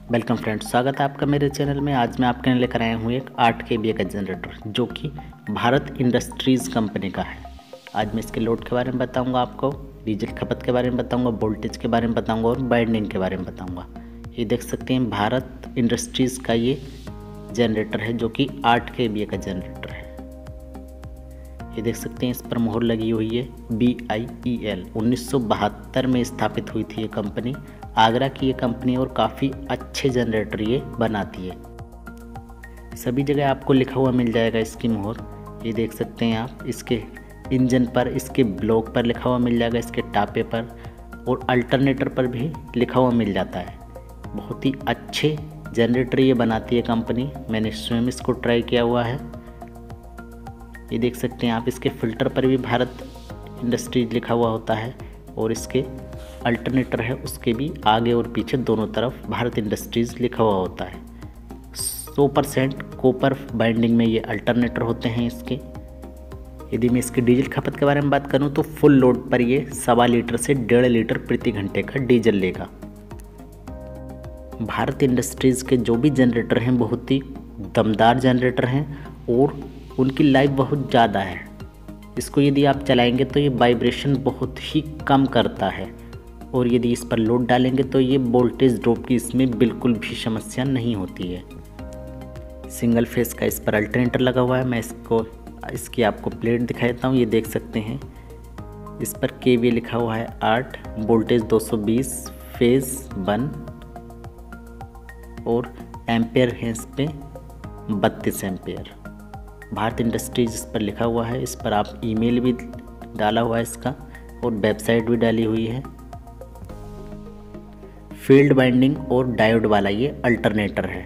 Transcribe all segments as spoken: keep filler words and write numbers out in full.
Welcome friends, स्वागत है आपका मेरे चैनल में। आज मैं आपके लिए लेकर आया हूँ एक आठ के वी का जनरेटर जो कि भारत इंडस्ट्रीज़ कंपनी का है। आज मैं इसके लोड के बारे में बताऊंगा, आपको डीजल खपत के बारे में बताऊंगा, वोल्टेज के बारे में बताऊंगा और बाइंडिंग के बारे में बताऊंगा। ये देख सकते हैं भारत इंडस्ट्रीज़ का ये जनरेटर है जो कि आठ के वी का जनरेटर है। ये देख सकते हैं इस पर मोहर लगी हुई है बी आई ई एल। उन्नीस सौ बहत्तर में स्थापित हुई थी ये कंपनी। आगरा की ये कंपनी और काफ़ी अच्छे जनरेटर ये बनाती है। सभी जगह आपको लिखा हुआ मिल जाएगा इसकी मोहर। ये देख सकते हैं आप, इसके इंजन पर, इसके ब्लॉक पर लिखा हुआ मिल जाएगा, इसके टापे पर और अल्टरनेटर पर भी लिखा हुआ मिल जाता है। बहुत ही अच्छे जनरेटर ये बनाती है कंपनी। मैंने स्वयं इसको ट्राई किया हुआ है। ये देख सकते हैं आप, इसके फ़िल्टर पर भी भारत इंडस्ट्रीज लिखा हुआ होता है और इसके अल्टरनेटर है उसके भी आगे और पीछे दोनों तरफ भारत इंडस्ट्रीज़ लिखा हुआ होता है। सौ परसेंट कॉपर बाइंडिंग में ये अल्टरनेटर होते हैं इसके। यदि मैं इसके डीजल खपत के बारे में बात करूं तो फुल लोड पर ये सवा लीटर से डेढ़ लीटर प्रति घंटे का डीजल लेगा। भारत इंडस्ट्रीज़ के जो भी जनरेटर हैं बहुत ही दमदार जनरेटर हैं और उनकी लाइफ बहुत ज़्यादा है। इसको यदि आप चलाएंगे तो ये वाइब्रेशन बहुत ही कम करता है और यदि इस पर लोड डालेंगे तो ये वोल्टेज ड्रॉप की इसमें बिल्कुल भी समस्या नहीं होती है। सिंगल फेस का इस पर अल्टरनेटर लगा हुआ है। मैं इसको इसकी आपको प्लेट दिखा देता हूँ। ये देख सकते हैं इस पर के वी लिखा हुआ है आठ, वोल्टेज दो सौ बीस, फेज वन और एम्पेयर है इस पे बत्तीस एम्पेयर। भारत इंडस्ट्रीज इस पर लिखा हुआ है। इस पर आप ईमेल भी डाला हुआ है इसका और वेबसाइट भी डाली हुई है। फील्ड बाइंडिंग और डायोड वाला ये अल्टरनेटर है।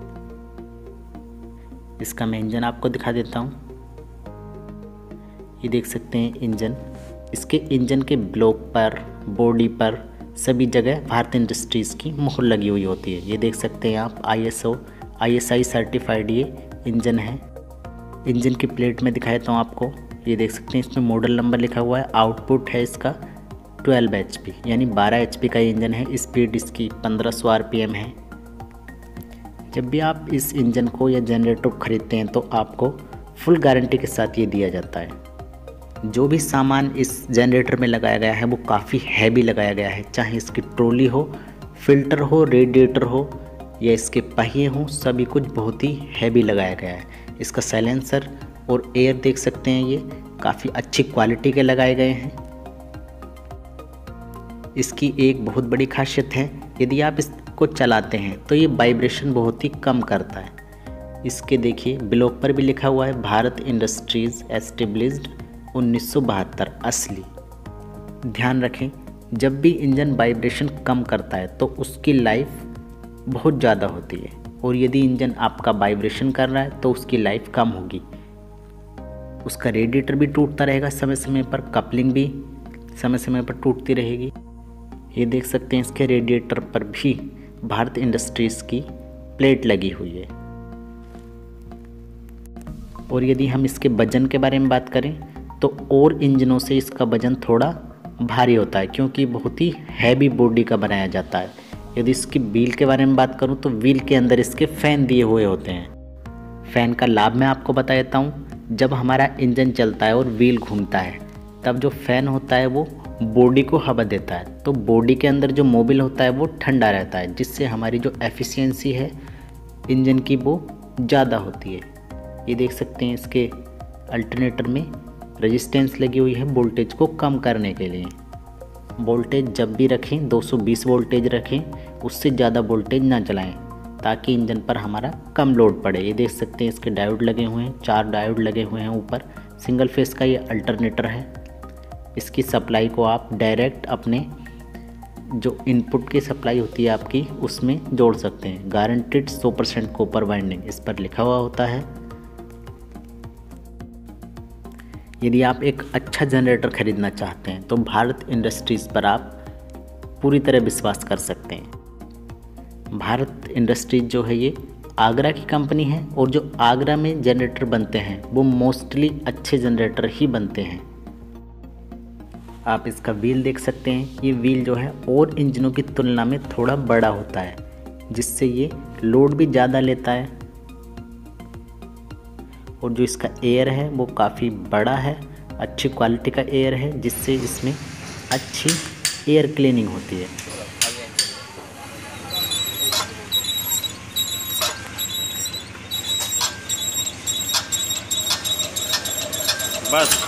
इसका मैं इंजन आपको दिखा देता हूँ। ये देख सकते हैं इंजन। इसके इंजन के ब्लॉक पर, बॉडी पर सभी जगह भारत इंडस्ट्रीज़ की मोहर लगी हुई होती है। ये देख सकते हैं आप, I S O I S I certified ये इंजन है। इंजन की प्लेट में दिखा देता हूँ आपको। ये देख सकते हैं इसमें मॉडल नंबर लिखा हुआ है। आउटपुट है इसका बारह एच पी यानी बारह एच पी का इंजन है। स्पीड इसकी पंद्रह सौ आर पी एम है। जब भी आप इस इंजन को या जनरेटर को खरीदते हैं तो आपको फुल गारंटी के साथ ये दिया जाता है। जो भी सामान इस जनरेटर में लगाया गया है वो काफ़ी हैवी लगाया गया है। चाहे इसकी ट्रॉली हो, फिल्टर हो, रेडिएटर हो या इसके पहिए हों, सभी कुछ बहुत ही हैवी लगाया गया है। इसका साइलेंसर और एयर देख सकते हैं, ये काफ़ी अच्छी क्वालिटी के लगाए गए हैं। इसकी एक बहुत बड़ी खासियत है, यदि आप इसको चलाते हैं तो ये वाइब्रेशन बहुत ही कम करता है। इसके देखिए ब्लॉक पर भी लिखा हुआ है भारत इंडस्ट्रीज़ एस्टेब्लिश्ड उन्नीस सौ बहत्तर असली। ध्यान रखें, जब भी इंजन वाइब्रेशन कम करता है तो उसकी लाइफ बहुत ज़्यादा होती है और यदि इंजन आपका वाइब्रेशन कर रहा है तो उसकी लाइफ कम होगी। उसका रेडिएटर भी टूटता रहेगा समय समय पर, कपलिंग भी समय समय पर टूटती रहेगी। ये देख सकते हैं इसके रेडिएटर पर भी भारत इंडस्ट्रीज़ की प्लेट लगी हुई है। और यदि हम इसके वजन के बारे में बात करें तो और इंजनों से इसका वजन थोड़ा भारी होता है क्योंकि बहुत ही हैवी बॉडी का बनाया जाता है। यदि इसकी व्हील के बारे में बात करूं तो व्हील के अंदर इसके फ़ैन दिए हुए होते हैं। फ़ैन का लाभ मैं आपको बता देता हूं। जब हमारा इंजन चलता है और व्हील घूमता है तब जो फ़ैन होता है वो बॉडी को हवा देता है, तो बॉडी के अंदर जो मोबिल होता है वो ठंडा रहता है, जिससे हमारी जो एफिशिएंसी है इंजन की वो ज़्यादा होती है। ये देख सकते हैं इसके अल्टरनेटर में रेजिस्टेंस लगी हुई है वोल्टेज को कम करने के लिए। वोल्टेज जब भी रखें दो सौ बीस वोल्टेज रखें, उससे ज़्यादा वोल्टेज ना चलाएं ताकि इंजन पर हमारा कम लोड पड़े। ये देख सकते हैं इसके डायोड लगे हुए हैं, चार डायोड लगे हुए हैं ऊपर। सिंगल फेस का ये अल्टरनेटर है। इसकी सप्लाई को आप डायरेक्ट अपने जो इनपुट की सप्लाई होती है आपकी उसमें जोड़ सकते हैं। गारंटेड सौ परसेंट कॉपर बाइंडिंग इस पर लिखा हुआ होता है। यदि आप एक अच्छा जनरेटर खरीदना चाहते हैं तो भारत इंडस्ट्रीज़ पर आप पूरी तरह विश्वास कर सकते हैं। भारत इंडस्ट्रीज जो है ये आगरा की कंपनी है और जो आगरा में जनरेटर बनते हैं वो मोस्टली अच्छे जनरेटर ही बनते हैं। आप इसका व्हील देख सकते हैं। ये व्हील जो है और इंजनों की तुलना में थोड़ा बड़ा होता है। जिससे ये लोड भी ज़्यादा लेता है। और जो इसका एयर है वो काफ़ी बड़ा है, अच्छी क्वालिटी का एयर है, जिससे इसमें अच्छी एयर क्लीनिंग होती है। बस